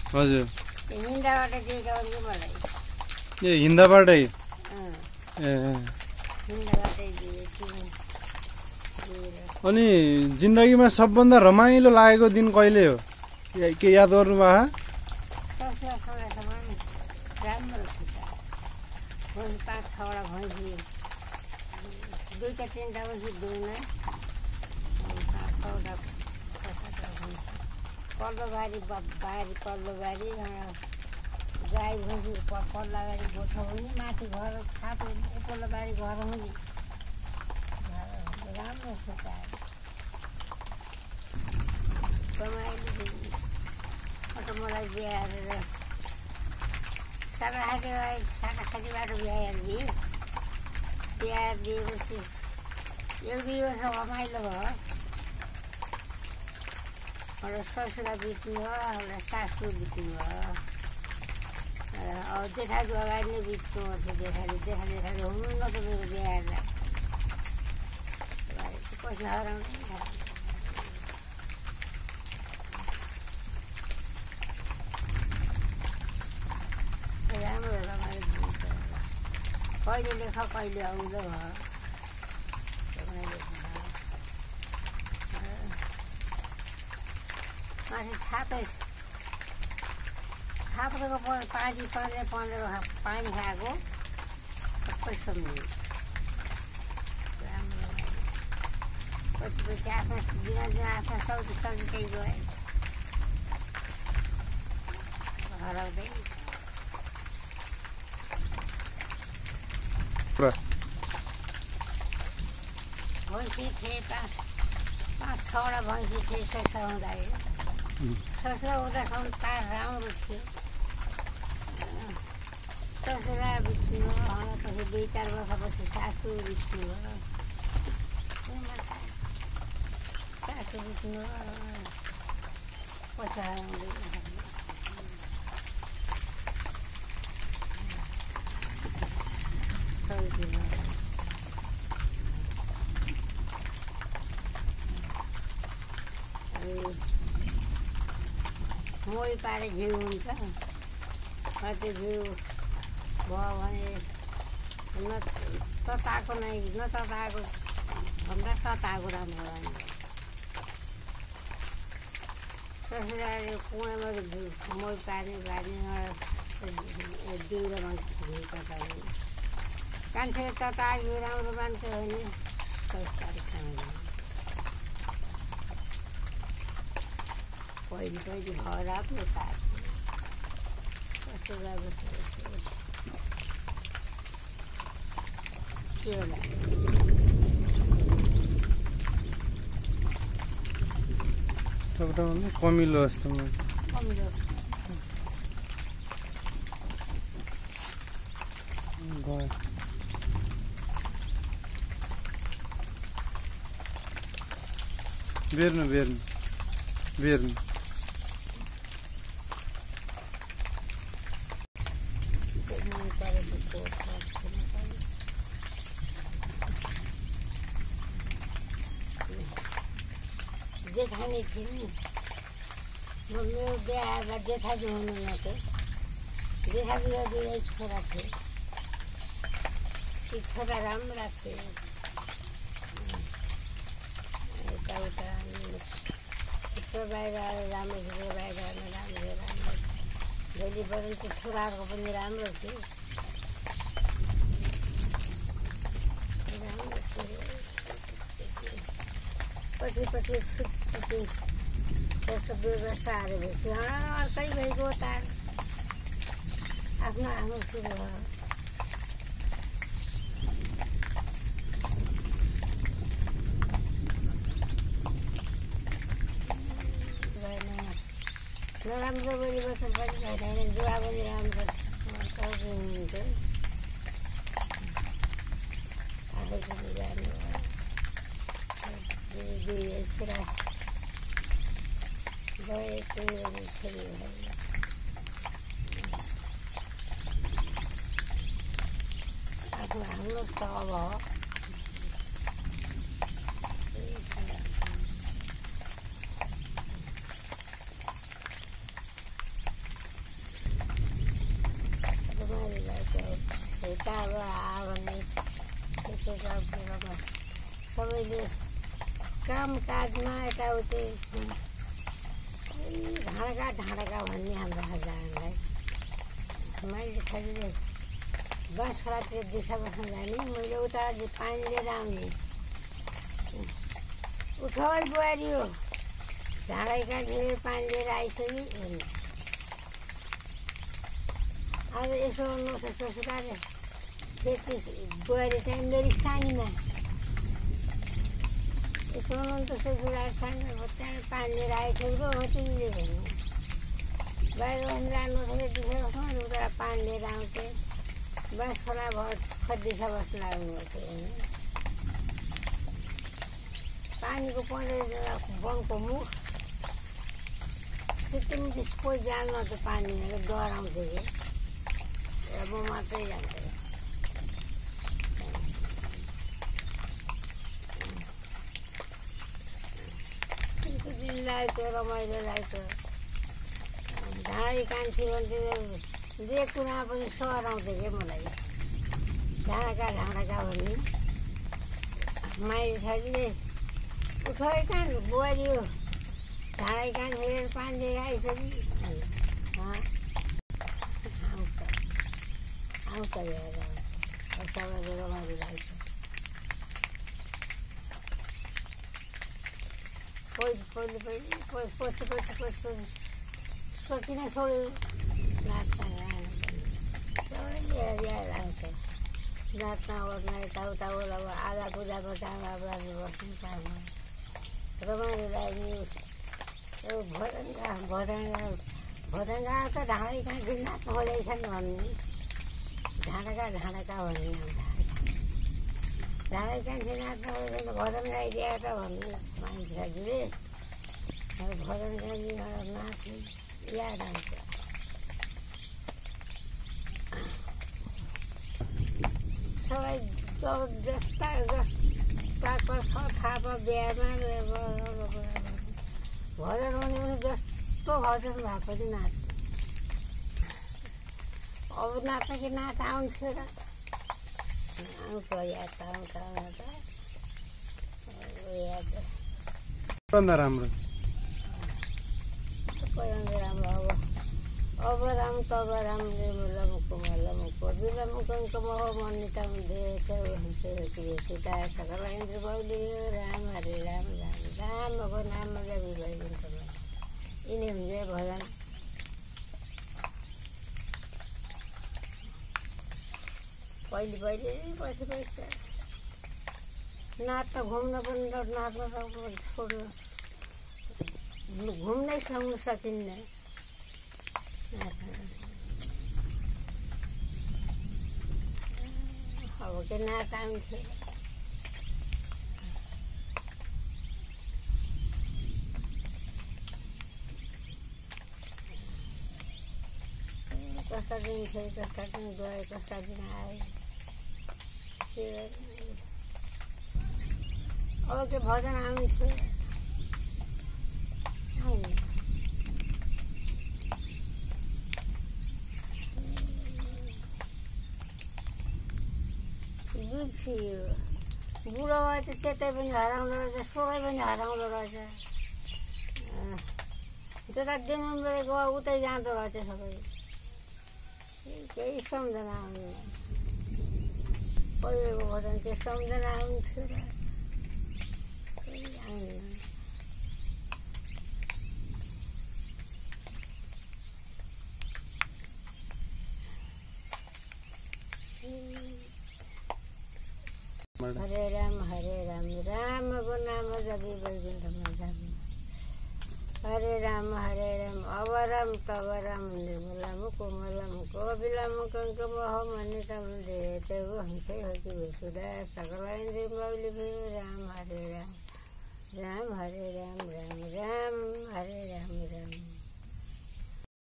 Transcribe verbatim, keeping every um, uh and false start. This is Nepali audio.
हजुर हिँड्दाबाट दिएको हुन्छ मलाई ए हिँड्दाबाटै ए हिँड्दाबाटै दिएको अनि जिन्दगीमा सबभन्दा रमाइलो लागेको दिन कहिले हो के याद गर्नुभयो राम्रो पाँच छवटा भैँसी दुईवटा तिनवटा भैँसी दुईमा पाँच छवटा पल्लो बारी बारी पल्लो बारी गाई भैँसी पल्ला बारी गोठो हुने माथि घर छाप पल्लो बारी घर हुने राम्रो सुकाएर रमाइलो अन्त मलाई बिहा गरेर साटाखाटी साटाखाटीबाट बिहा दिए बिहा दिएपछि एक दुई वर्ष रमाइलो भयो एउटा ससुरा बित्नु भयो एउटा सासु बित्नु भयो अब जेठाजु अगाडि नै बित्नु थियो जेठाले जेठा जेठाले हुनुहुन्न त मेरो बिहाहरूलाई कसले हराउनु राम्रो रमाइलो कहिले लेख कहिले आउँदो भयो माथि छापै छाप्रोको पानी पन्ध्र पन्ध्र पानी खाएको सबै सम्झियो राम्रो पछि पछि आफ्ना दिन दिन आफ्ना सौदी सजिकै गए हराउँदै भैँसी थिए पाँच पाँच छवटा भैँसी थिए ससुरा हुँदाखेरि ससुरा हुँदाखेरि तार राम्रो थियो ससुरा बित्नु पछि दुई चार वर्षपछि सासु बित्नु सासु बित्नु पछि हराउँदै मोही पारे घिउ हुन्छ त्यो घिउ भयो भने न तताएको नै नतताएको भन्दा तताएको राम्रो भयो ससुराले कुवामा घिउ मोही पार्ने पार्ने दिउरामा घिउ तताउने कान्छे तता घिउ राम्रो मान्छे हो नि सस्ताले खानु पहिले पहिले खराब नै पार्छ कस्तो राम्रो के होला तपाईँलाई कमिलो जस्तो कमिलो गयो बेर्नु बेर्नु बेर्नु जेठानी थिइन् मेरो बिहा जेठाजु हुनुहुन्न थियो जेठाजुले दुई छोरा थिए ती छोरा राम्रा थिए यताउता भित्र बाहिर राम्रो भित्र बाहिर राम्रो राम्रो जहिले बरुनको छोराहरूको पनि राम्रो थियो राम्रो थियो पछि पछि छुट्टी त्यस्तो व्यवस्थाहरू भएपछि अर्कै भइगयो तार आफ्नो आफ्नो सुरु भयो नराम्रो परिवर्तन पनि भएन जुवा पनि राम्रो हुन्थ्यो आफैको बिगार्नु दुई छोरा गए छोरी आफ्नो हाम्रो त अब यताबाट आयो भने त्यसो सबैले कामकाजमा यताउति ढाँडका ढाँडका भन्ने हाम्रो हजारलाई मैले खालि बाँस खोलातिर दिशा बस्न जाने मैले उता पानी लिएर आउने उठाइ बुहारी हो ढाँडैका धेरै पानी लिएर आइसक्यो भने आज यसो नसो सुकाएर त्यति बुहारी चाहिँ मेरो सानीमा यसो त ससुरार सानो त्यहाँ पानी लिएर आइसक्यो हो तिमीले भन्नु बाहिर बस्नु जानु दिशा बस्नु उता पानी लिएर आउँथेँ बाँस खोला भयो खदिसा बस्न लाग्नुभएको होइन पानीको पन्ध्र वनको मुख त्यति त्यसको जान्न त पानी डराउँथ्यो कि म मात्रै जान्थेँ त्यसको दिन लाग्थ्यो रमाइलो लाग्थ्यो ढाँडी कान्छी भन्थ्यो जे कुरा पनि सहराउँथ्यो क्या मलाई ढाँडाका ढाँडाका भन्ने माइली छोरीले उठाइ कहाँ बुहारी हो ढाँडै कहाँ हेरेर पानी लिएर आइसक्यो आउँछ आउँछ हेरेर सबैले रमाइलो लाग्छ पहिले पहिले पहिले पछि पछि पछि पछि सकिन छोड्यो नाच्न सबैले याद आउँछ नाच्न ओर्न यताउता ओला अब आधा पूजाको टाइम अब बस्नु काम रमाइलो लाग्ने यो भदङ्गा भदङ्गा भदङ्गा त ढाँडै कहाँ नाच्नु खोजेछन् भन्ने ढाँडाका ढाँडाका भन्ने ढाँडै कान्छे नाच्न खोजेछन् भदङ्गा आइदिया त भन्ने मान्छेहरूले अब भदङ्गा नाच्नु याद आउँछ सबै जस्ता जस्ताको छ थाहा बिहामा भजन भने पनि जस्तो भजन भए पनि नाच्छ अब नाच्न कि नाच आउँथ्यो र आउँछ याद आउँछ आउँछ याद भन्दा राम्रो राम्रो अब अब राम तब राम रे मुलमुको मलमुको बिलमुको मह मनिता सीता सकल इन्द्र बौली राम हरे राम राम रामको नाम जबी भइदिन्छ यिनी हुन्छ भजन पहिले पहिले पछि पछि नाच्न घुम्न पनि नाच्न सक्नु छोड्नु घुम्नै सक्नु सकिन्न अब के नाच आउँथ्यो कस्ता दिन थियो कस्ता दिन गयो कस्ता दिन आयो अब के भजन आउँथ्यो आउने थियो बुढो भए त त्यतै पनि हराउँदो रहेछ सोलै पनि हराउँदो रहेछ त्यता डेमोनबाट गयो उतै जाँदो रहेछ सबै केही सम्झना आउँदैन पहिलेको भजन त्यो सम्झना आउँथ्यो र केही आउँदैन हरे राम हरे राम रामको नाम जपी वैकुण्ठमा जाने हरे राम हरे राम अब राम तब राम निर्मलम कोमलम कोविलम कंकमह मनितम देतेगो हंसे होती वसुधा सकल इंद्रिय मौलि राम हरे राम राम हरे राम राम राम हरे राम राम